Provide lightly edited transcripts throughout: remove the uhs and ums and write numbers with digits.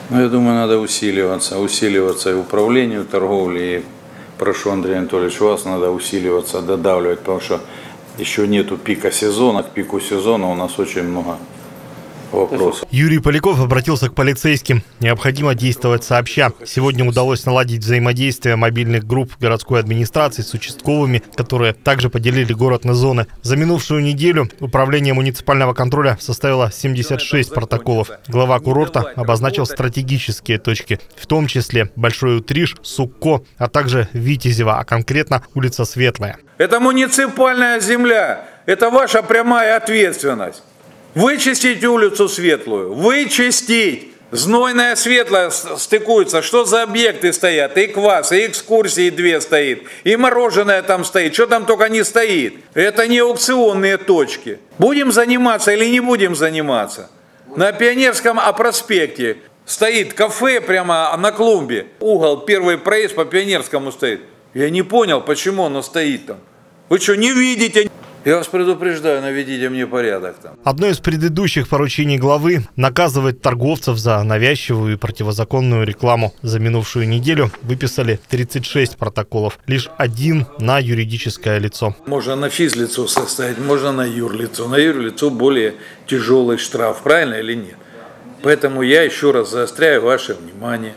Ну, я думаю, надо усиливаться и управлению торговли. И прошу, Андрей Анатольевич, вас надо усиливаться, додавливать, потому что еще нету пика сезона. К пику сезона у нас очень много вопросов. Юрий Поляков обратился к полицейским. Необходимо действовать сообща. Сегодня удалось наладить взаимодействие мобильных групп городской администрации с участковыми, которые также поделили город на зоны. За минувшую неделю управление муниципального контроля составило 76 протоколов. Глава курорта обозначил стратегические точки, в том числе Большой Утриш, Сукко, а также Витязево, а конкретно улица Светлая. Это муниципальная земля. Это ваша прямая ответственность. Вычистить улицу Светлую, вычистить. Знойная Светлая стыкуется. Что за объекты стоят? И квас, и экскурсии 2 стоит, и мороженое там стоит. Что там только не стоит. Это не аукционные точки. Будем заниматься или не будем заниматься? На Пионерском проспекте стоит кафе прямо на клумбе. Угол, первый проезд по Пионерскому стоит. Я не понял, почему оно стоит там. Вы что, не видите? Я вас предупреждаю, наведите мне порядок там. Одно из предыдущих поручений главы – наказывать торговцев за навязчивую и противозаконную рекламу. За минувшую неделю выписали 36 протоколов. Лишь 1 на юридическое лицо. Можно на физлицо составить, можно на юрлицо. На юрлицо более тяжелый штраф, правильно или нет? Поэтому я еще раз заостряю ваше внимание.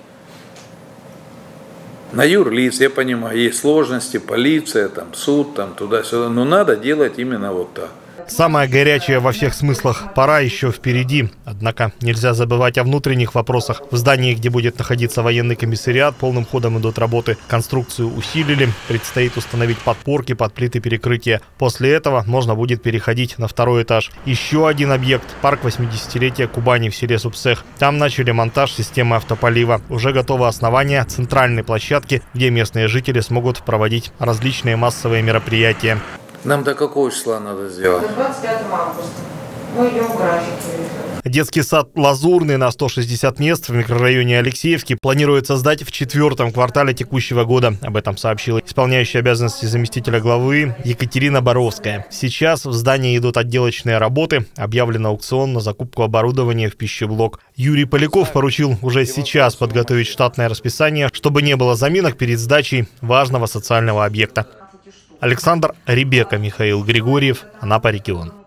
На юрлиц, я понимаю, есть сложности, полиция, там, суд, там, туда-сюда, но надо делать именно вот так. Самое горячее во всех смыслах пора еще впереди. Однако нельзя забывать о внутренних вопросах. В здании, где будет находиться военный комиссариат, полным ходом идут работы. Конструкцию усилили. Предстоит установить подпорки под плиты перекрытия. После этого можно будет переходить на 2-й этаж. Еще один объект – парк 80-летия Кубани в селе Супсех. Там начали монтаж системы автополива. Уже готово основание центральной площадки, где местные жители смогут проводить различные массовые мероприятия. Нам до какого числа надо сделать? До 25 августа. Мы идем в графике. Детский сад «Лазурный» на 160 мест в микрорайоне Алексеевки планируется сдать в 4-м квартале текущего года. Об этом сообщила исполняющая обязанности заместителя главы Екатерина Боровская. Сейчас в здании идут отделочные работы. Объявлен аукцион на закупку оборудования в пищеблок. Юрий Поляков поручил уже сейчас подготовить штатное расписание, чтобы не было заминок перед сдачей важного социального объекта. Александр Ребека, Михаил Григорьев, Анапа регион.